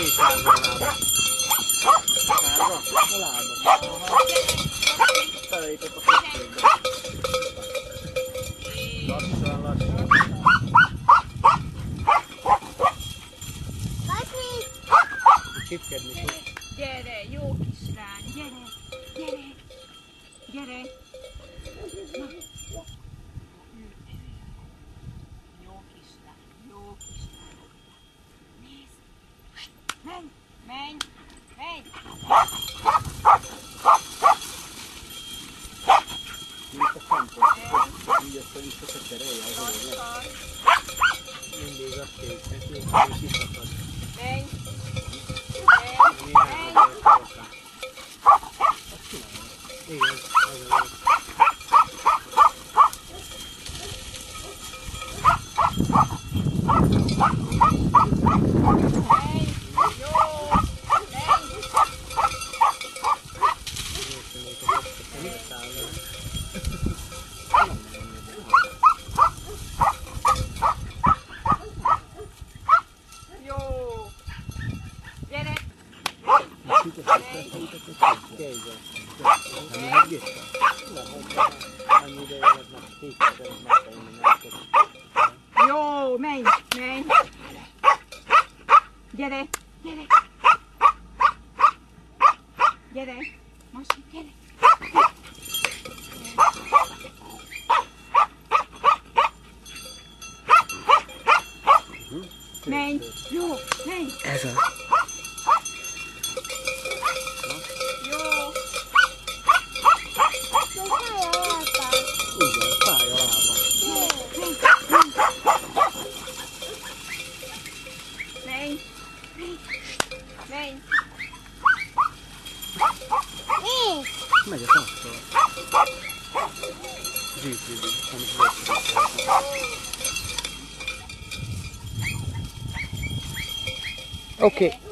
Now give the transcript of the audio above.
Mi sárga a lába? Sárga? A lába. Felépett a kötőkbe. Lassan, lassan. Csipkedni fog. Gyere, jó kislány, gyere, gyere, gyere. Na. Jó kislány, jó kislány. Nézd. Menj, menj, menj. Mint a szempont. Így össze-vissza se terelje az orrot. Mindig azt kész neki, hogy kiszakad. Menj. Igen, az a jó. Jó, menj, menj. Gyere, gyere. Gyere, Masi, gyere. Menj, jó, menj. Ez az. Jó. Igen, fáj a lába. Menj, menj, menj. Megy a tasztól. Zsízsízsí, amit Oké.